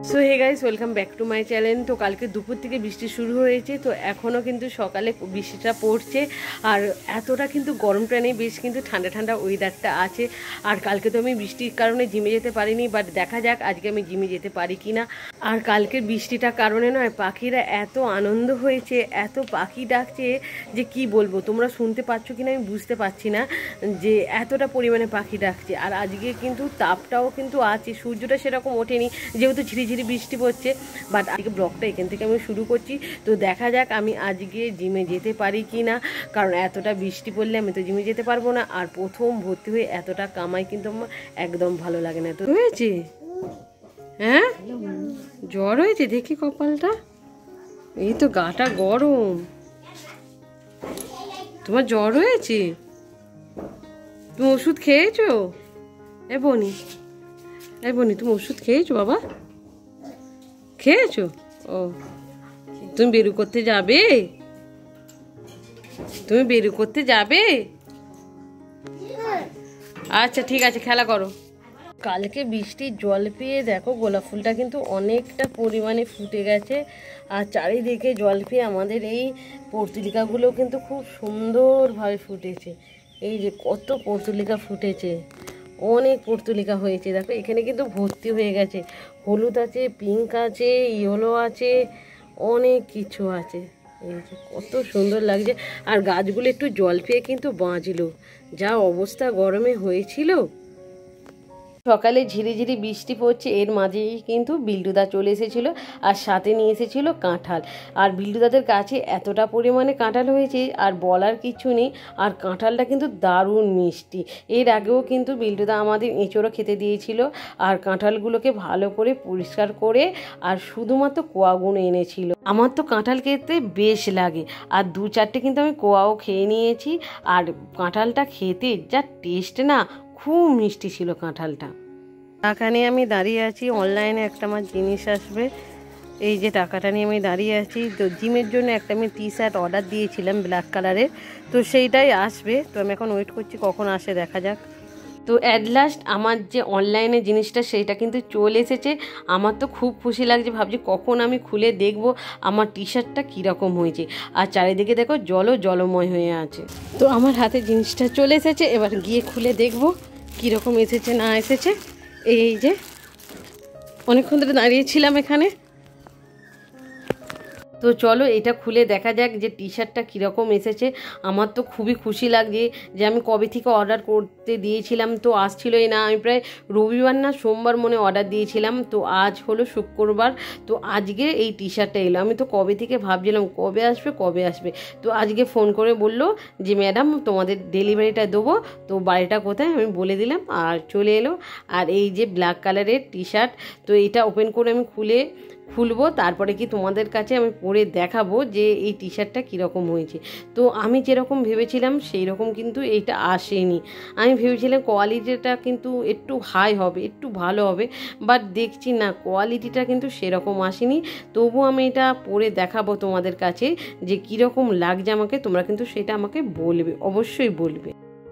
So hey guys, welcome back to my channel. তো কালকে দুপুর থেকে বৃষ্টি শুরু হয়েছে, তো এখনও কিন্তু সকালে বৃষ্টিটা পড়ছে। আর এতটা কিন্তু গরমটা নেই, বেশ কিন্তু ঠান্ডা ঠান্ডা ওয়েদারটা আছে। আর কালকে তো আমি বৃষ্টির কারণে জিমে যেতে পারিনি, বাট দেখা যাক আজকে আমি জিমে যেতে পারি কি না। আর কালকের বৃষ্টিটার কারণে নয়, পাখিরা এত আনন্দ হয়েছে, এত পাখি ডাকছে যে কি বলবো। তোমরা শুনতে পাচ্ছ কিনা আমি বুঝতে পারছি না, যে এতটা পরিমাণে পাখি ডাকছে। আর আজকে কিন্তু তাপটাও কিন্তু আছে, সূর্যটা সেরকম ওঠেনি যেহেতু ঝিরিঝিরি বৃষ্টি পড়ছে। বাট আজকে ব্লগটা এখান থেকে আমি শুরু করছি। তো দেখা যাক আমি আজকে জিমে যেতে পারি কি না, কারণ এতটা বৃষ্টি পড়লে আমি তো জিমে যেতে পারবো না। আর প্রথম ভর্তি হয়ে এতটা কামাই কিন্তু আমার একদম ভালো লাগে না। তো হয়েছে, হ্যাঁ জ্বর হয়েছে, দেখি কপালটা, এই তো গাটা গরম। তোমার জ্বর হয়েছে? তুমি ওষুধ খেয়েছো? এ বনি, এ বনি, তুমি ওষুধ খেয়েছো বাবা? খেয়েছো? ও, তুমি বেরু করতে যাবে? তুমি বেরু করতে যাবে? আচ্ছা ঠিক আছে, খেলা করো। কালকে বৃষ্টির জল পেয়ে দেখো গোলাপ ফুলটা কিন্তু অনেকটা পরিমাণে ফুটে গেছে। আর চারিদিকে জল পেয়ে আমাদের এই পর্তুলিকাগুলো কিন্তু খুব সুন্দরভাবে ফুটেছে। এই যে কত পর্তুলিকা ফুটেছে, অনেক পর্তুলিকা হয়েছে। দেখো এখানে কিন্তু ভর্তি হয়ে গেছে, হলুদ আছে, পিঙ্ক আছে, ইয়েলো আছে, অনেক কিছু আছে। এই যে কত সুন্দর লাগছে। আর গাছগুলো একটু জল পেয়ে কিন্তু বাঁচলো, যা অবস্থা গরমে হয়েছিল। সকালে ঝিরিঝিরি বৃষ্টি পড়ছে, এর মাঝেই কিন্তু বিল্টুদা চলে এসেছিলো, আর সাথে নিয়ে এসেছিলো কাঁঠাল। আর বিল্টুদাদের কাছে এতটা পরিমাণে কাঁঠাল হয়েছে আর বলার কিছু নেই। আর কাঁঠালটা কিন্তু দারুণ মিষ্টি। এর আগেও কিন্তু বিল্টুদা আমাদের এঁচোড়ও খেতে দিয়েছিল। আর কাঁঠালগুলোকে ভালো করে পরিষ্কার করে আর শুধুমাত্র কোয়াগুলো এনেছিল। আমার তো কাঁঠাল খেতে বেশ লাগে, আর দু চারটে কিন্তু আমি কোয়াও খেয়ে নিয়েছি। আর কাঁঠালটা খেতে যা টেস্ট না, খুব মিষ্টি ছিল কাঁঠালটা। টাকা নিয়ে আমি দাঁড়িয়ে আছি, অনলাইনে একটা আমার জিনিস আসবে, এই যে টাকাটা নিয়ে আমি দাঁড়িয়ে আছি। তো জিমের জন্য একটা আমি টি শার্ট অর্ডার দিয়েছিলাম ব্ল্যাক কালারের, তো সেইটাই আসবে। তো আমি এখন ওয়েট করছি কখন আসে, দেখা যাক। তো অ্যাট লাস্ট আমার যে অনলাইনে জিনিসটা সেইটা কিন্তু চলে এসেছে। আমার তো খুব খুশি লাগছে, ভাবছি কখন আমি খুলে দেখব আমার টি শার্টটা কীরকম হয়েছে। আর চারিদিকে দেখো জলময় হয়ে আছে। তো আমার হাতে জিনিসটা চলে এসেছে, এবার গিয়ে খুলে দেখব কীরকম এসেছে না এসেছে। এই যে অনেকক্ষণ ধরে দাঁড়িয়েছিলাম এখানে, তো চলো এটা খুলে দেখা যাক যে টি শার্টটা কীরকম এসেছে। আমার তো খুবই খুশি লাগছে যে আমি কবে থেকে অর্ডার করতে দিয়েছিলাম, তো আসছিলই না। আমি প্রায় রবিবার না সোমবার মনে অর্ডার দিয়েছিলাম, তো আজ হলো শুক্রবার, তো আজকে এই টি শার্টটা এলো। আমি তো কবে থেকে ভাবছিলাম কবে আসবে। তো আজকে ফোন করে বললো যে ম্যাডাম তোমাদের ডেলিভারিটা দেবো, তো বাড়িটা কোথায় আমি বলে দিলাম, আর চলে এলো। আর এই যে ব্ল্যাক কালারের টি শার্ট, তো এটা ওপেন করে আমি খুলবো, তারপরে কি তোমাদের কাছে আমি পরে দেখাবো যে এই টি শার্টটা কীরকম হয়েছে। তো আমি যেরকম ভেবেছিলাম সেই রকম কিন্তু এইটা আসেনি। আমি ভেবেছিলাম কোয়ালিটিটা কিন্তু একটু হাই হবে, একটু ভালো হবে, বাট দেখছি না কোয়ালিটিটা কিন্তু সেরকম আসেনি। তবু আমি এটা পরে দেখাবো তোমাদের কাছে যে কীরকম লাগছে আমাকে। তোমরা কিন্তু সেটা আমাকে বলবে, অবশ্যই বলবে।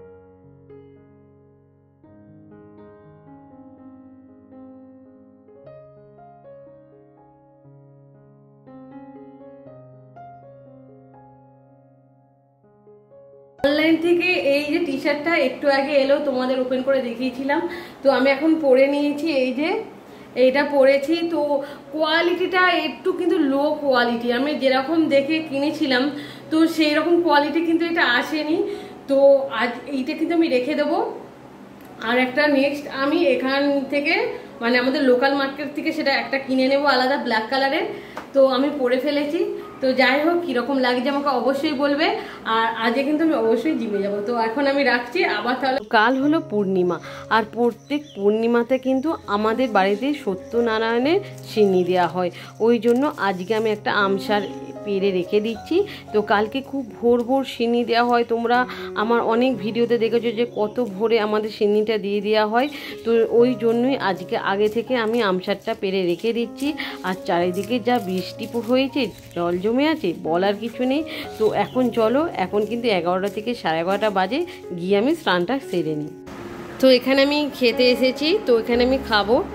অনলাইন থেকে এই যে টি শার্টটা একটু আগে এলো, তোমাদের ওপেন করে দেখিয়েছিলাম। তো আমি এখন পরে নিয়েছি, এই যে এইটা পরেছি। তো কোয়ালিটিটা একটু কিন্তু লো কোয়ালিটি, আমি যেরকম দেখে কিনেছিলাম তো সেই রকম কোয়ালিটি কিন্তু এটা আসেনি। তো আজ এইটা কিন্তু আমি রেখে দেবো। আর একটা নেক্সট আমি এখান থেকে মানে আমাদের লোকাল মার্কেট থেকে সেটা একটা কিনে নেব আলাদা ব্ল্যাক কালারের। তো আমি পরে ফেলেছি। তো যাই হোক কীরকম লাগছে আমাকে অবশ্যই বলবে। আর আজকে কিন্তু আমি অবশ্যই জিমে যাব। তো এখন আমি রাখছি, আবার তাহলে। কাল হলো পূর্ণিমা, আর প্রত্যেক পূর্ণিমাতে কিন্তু আমাদের বাড়িতে সত্যনারায়ণের সিন্নি দেওয়া হয়। ওই জন্য আজকে আমি একটা আমসার পেরে রেখে দিচ্ছি। তো কালকে খুব ভোর সিন্নি দেওয়া হয়, তোমরা আমার অনেক ভিডিওতে দেখেছো যে কত ভোরে আমাদের সিন্নিটা দিয়ে দেওয়া হয়। তো ওই জন্যই আজকে আগে থেকে আমি আমসারটা পেরে রেখে দিচ্ছি। আর চারিদিকে যা বৃষ্টি হয়েছে, জল জমে আছে, বলার কিছু নেই। তো এখন চলো, এখন কিন্তু 11টা থেকে 11:30 বাজে, গিয়ে আমি স্নানটা সেরে নিই। তো এখানে আমি খেতে এসেছি, তো এখানে আমি খাবো।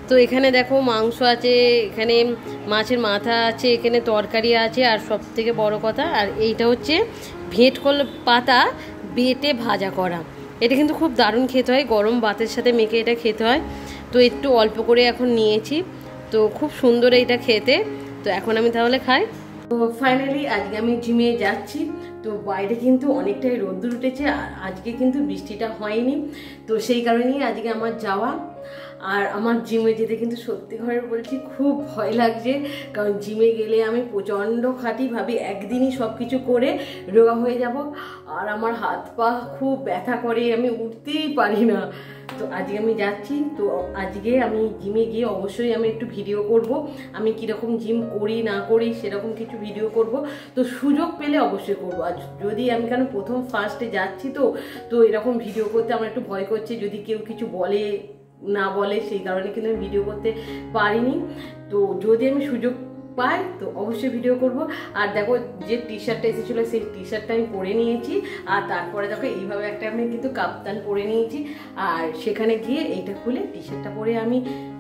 তো এখানে দেখো মাংস আছে, এখানে মাছের মাথা আছে, এখানে তরকারি আছে, আর সব থেকে বড় কথা আর এইটা হচ্ছে ভেটকল পাতা বেটে ভাজা করা। এটা কিন্তু খুব দারুণ খেতে হয়, গরম ভাতের সাথে মেখে এটা খেতে হয়। তো একটু অল্প করে এখন নিয়েছি, তো খুব সুন্দর এইটা খেতে। তো এখন আমি তাহলে খাই। তো ফাইনালি আজকে আমি জিমে যাচ্ছি। তো বাইরে কিন্তু অনেকটাই রোদ্দুর উঠেছে, আর আজকে কিন্তু বৃষ্টিটা হয়নি, তো সেই কারণেই আজকে আমার যাওয়া। আর আমার জিমে যেতে কিন্তু সত্যি ঘরে বলছি খুব ভয় লাগছে, কারণ জিমে গেলে আমি প্রচণ্ড খাটি, ভাবি একদিনই সব কিছু করে রোগা হয়ে যাব, আর আমার হাত পা খুব ব্যথা করে, আমি উঠতেই পারি না। তো আজকে আমি যাচ্ছি। তো আজকে আমি জিমে গিয়ে অবশ্যই আমি একটু ভিডিও করব, আমি কীরকম জিম করি না করি সেরকম কিছু ভিডিও করব। তো সুযোগ পেলে অবশ্যই করবো। আর যদি আমি কেন প্রথম ফার্স্টে যাচ্ছি, তো এরকম ভিডিও করতে আমার একটু ভয় করছে, যদি কেউ কিছু বলে না বলে, সেই কারণে কিন্তু আমি ভিডিও করতে পারিনি। তো যদি আমি সুযোগ পাই তো অবশ্যই ভিডিও করব। আর দেখো যে টি শার্টটা এসেছিলো সেই টি শার্টটা আমি পরে নিয়েছি, আর তারপরে দেখো এইভাবে একটা আমি কিন্তু কাপ্তান পরে নিয়েছি, আর সেখানে গিয়ে এইটা খুলে টি শার্টটা পরে আমি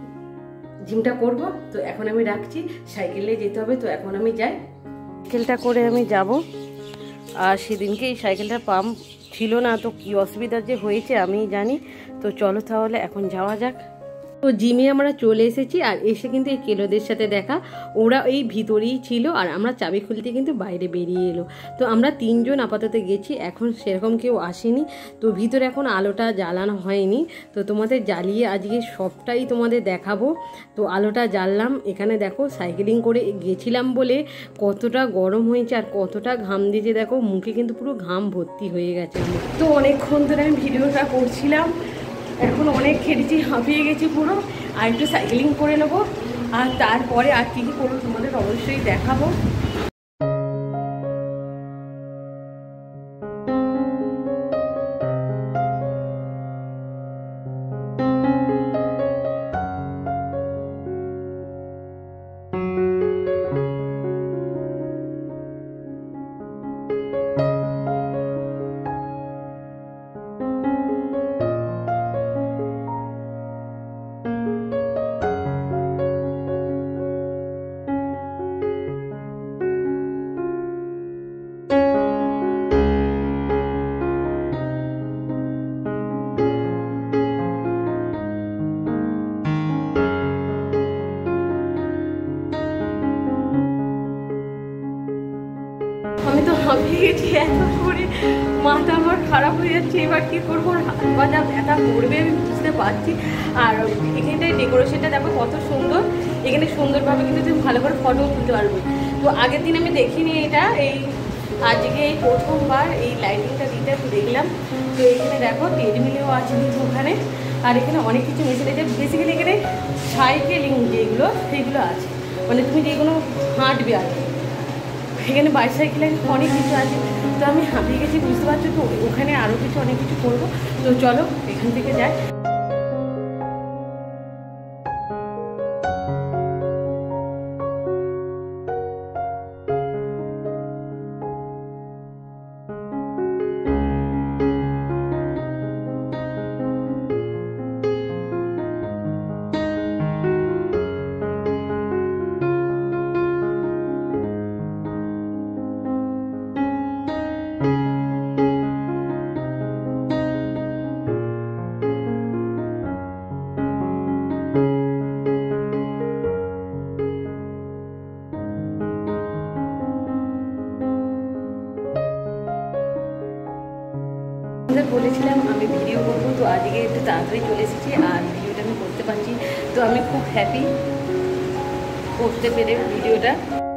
জিমটা করব। তো এখন আমি রাখছি, সাইকেলে যেতে হবে, তো এখন আমি যাই, সাইকেলটা করে আমি যাব। আর সেদিনকে এই সাইকেলটার পাম্প ছিল না, তো কী অসুবিধা যে হয়েছে আমি জানি। তো চলো তাহলে এখন যাওয়া যাক। তো জিমে আমরা চলে এসেছি, আর এসে কিন্তু এই কেলোদের সাথে দেখা, ওরা এই ভিতরেই ছিল, আর আমরা চাবি খুলতে কিন্তু বাইরে বেরিয়ে এলো। তো আমরা তিনজন আপাতত গেছি, এখন সেরকম কেউ আসেনি। তো ভিতরে এখন আলোটা জ্বালানো হয়নি, তো তোমাদের জ্বালিয়ে আজকে সবটাই তোমাদের দেখাবো। তো আলোটা জ্বাললাম, এখানে দেখো সাইকেলিং করে গেছিলাম বলে কতটা গরম হয়েছে আর কতটা ঘাম দিয়েছে, দেখো মুখে কিন্তু পুরো ঘাম ভর্তি হয়ে গেছে। তো অনেকক্ষণ ধরে আমি ভিডিওটা করছিলাম, এখন অনেক খেটেছি, হাঁপিয়ে গেছি পুরো। আর একটু সাইকেলিং করে নেবো, আর তারপরে আর কী কী করবো তোমাদের অবশ্যই দেখাবো। আমি তো হাঁপিয়ে গেছি, এত করে মাথা আমার খারাপ হয়ে যাচ্ছে, এবার কী করবো, হাত পা যা ব্যথা করবে আমি বুঝতে পারছি। আর এখানটায় ডেকোরেশনটা দেখো কত সুন্দর, এখানে সুন্দরভাবে কিন্তু তুমি ভালো করে ফটো তুলতে পারবে। তো আগের দিন আমি দেখিনি এটা, এই আজকে এই প্রথমবার এই লাইটিংটা দিতে দেখলাম। তো এখানে দেখো ট্রেডমিলও আছে কিন্তু ওখানে, আর এখানে অনেক কিছু মেশিন আছে, বেসিক্যালি এখানে সাইকেলিং যেগুলো সেইগুলো আছে, মানে তুমি যেগুলো হাঁটবে আর কি, এখানে বাইসাইকেলে অনেক কিছু আছে। তো আমি হাঁপিয়ে গেছি বুঝতে পারছো, তো ওখানে আরও কিছু অনেক কিছু করবো। তো চলো এখান থেকে যাই। বলেছিলাম আমি ভিডিও করবো, তো আজকে একটু তাড়াতাড়ি চলে এসেছি, আর ভিডিওটা আমি করতে পারছি। তো আমি খুব হ্যাপি করতে পেরে ভিডিওটা।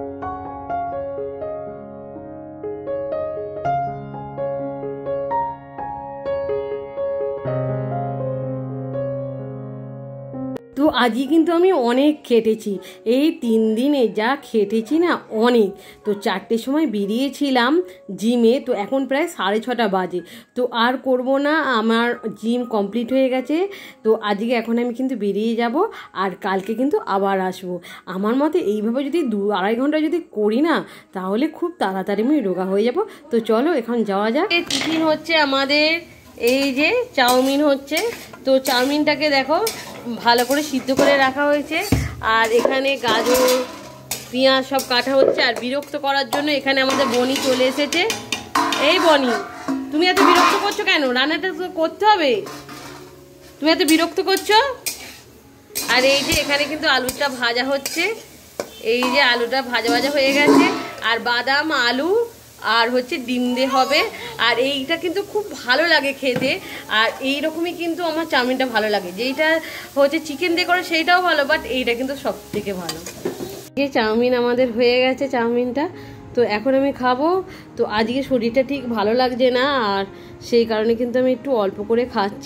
তো আজকে কিন্তু আমি অনেক খেটেছি, এই 3 দিনে যা খেটেছি না অনেক। তো 4টের সময় বেরিয়েছিলাম জিমে, তো এখন প্রায় 6:30 বাজে। তো আর করব না, আমার জিম কমপ্লিট হয়ে গেছে। তো আজকে এখন আমি কিন্তু বেরিয়ে যাব, আর কালকে কিন্তু আবার আসব। আমার মতে এইভাবে যদি 2-2.5 ঘন্টা যদি করি না, তাহলে খুব তাড়াতাড়ি আমি রোগা হয়ে যাব। তো চলো এখন যাওয়া যাক। টিফিন হচ্ছে আমাদের এই যে চাউমিন হচ্ছে, তো চাউমিনটাকে দেখো ভালো করে সিদ্ধ করে রাখা হয়েছে। আর এখানে গাজর পেঁয়াজ সব কাটা হচ্ছে। আর বিরক্ত করার জন্য এখানে আমাদের বনি চলে এসেছে। এই বনি, তুমি এত বিরক্ত করছো কেন? রান্নাটা তো করতে হবে, তুমি এত বিরক্ত করছো। আর এই যে এখানে কিন্তু আলুটা ভাজা হচ্ছে। এই যে আলুটা ভাজা ভাজা হয়ে গেছে। আর বাদাম আলু আর হচ্ছে ডিম দিয়ে হবে। আর এইটা কিন্তু খুব ভালো লাগে খেতে। আর এই রকমই কিন্তু আমার চাউমিনটা ভালো লাগে। যেইটা হচ্ছে চিকেন দিয়ে করে সেইটাও ভালো, বাট এইটা কিন্তু সব থেকে ভালো। এই চাউমিন আমাদের হয়ে গেছে, চাউমিনটা তো এখন আমি খাবো। তো আজকে শরীরটা ঠিক ভালো লাগছে না, আর সেই কারণে কিন্তু আমি একটু অল্প করে খাচ্ছি।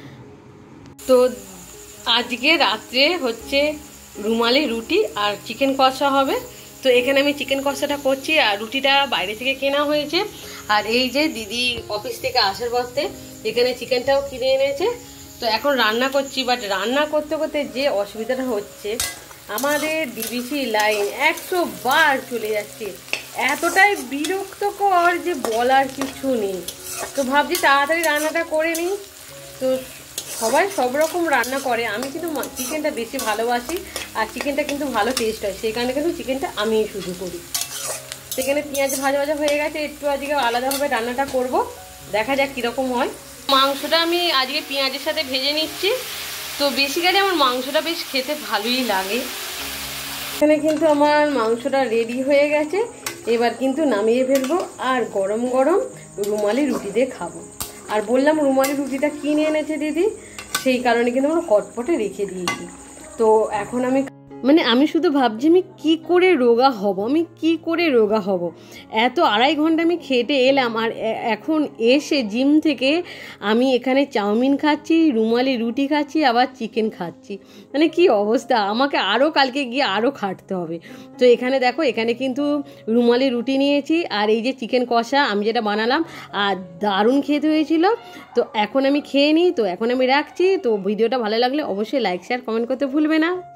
তো আজকে রাত্রে হচ্ছে রুমালি রুটি আর চিকেন কষা হবে। তো এখানে আমি চিকেন কষাটা করছি, আর রুটিটা বাইরে থেকে কেনা হয়েছে। আর এই যে দিদি অফিস থেকে আসার পথে এখানে চিকেনটাও কিনে এনেছে। তো এখন রান্না করছি, বাট রান্না করতে করতে যে অসুবিধাটা হচ্ছে, আমাদের ডিবিসি লাইন 100 বার চলে যাচ্ছে। এতটাই বিরক্তকর যে বলার কিছু নেই। তো ভাবছি তাড়াতাড়ি রান্নাটা করে নিই। তো সবাই সব রকম রান্না করে, আমি কিন্তু চিকেনটা বেশি ভালোবাসি। আর চিকেনটা কিন্তু ভালো টেস্ট হয়, সেই কারণে কিন্তু চিকেনটা আমি শুধু করি। সেখানে পেঁয়াজ ভাজা ভাজা হয়ে গেছে, একটু আজকে আলাদাভাবে রান্নাটা করব, দেখা যাক কীরকম হয়। মাংসটা আমি আজকে পেঁয়াজের সাথে ভেজে নিচ্ছি। তো বেসিক্যালি আমার মাংসটা বেশ খেতে ভালোই লাগে। এখানে কিন্তু আমার মাংসটা রেডি হয়ে গেছে, এবার কিন্তু নামিয়ে ফেলবো। আর গরম গরম রুমালি রুটি দিয়ে খাবো। আর বললাম রুমালি রুটিটা কিনে এনেছে দিদি, সেই কারণে কিন্তু আমরা হটপটে রেখে দিয়েছি। তো এখন আমি শুধু ভাবছি আমি কি করে রোগা হব, আমি কি করে রোগা হব। এত 2.5 ঘন্টা আমি খেটে এলাম, আর এখন এসে জিম থেকে আমি এখানে চাউমিন খাচ্ছি, রুমালি রুটি খাচ্ছি, আবার চিকেন খাচ্ছি। মানে কি অবস্থা, আমাকে আরও কালকে গিয়ে আরও খাটতে হবে। তো এখানে দেখো, এখানে কিন্তু রুমালি রুটি নিয়েছি, আর এই যে চিকেন কষা আমি যেটা বানালাম, আর দারুণ খেতে হয়েছিল। তো এখন আমি খেয়ে নিই। তো এখন আমি রাখছি। তো ভিডিওটা ভালো লাগলে অবশ্যই লাইক শেয়ার কমেন্ট করতে ভুলবে না।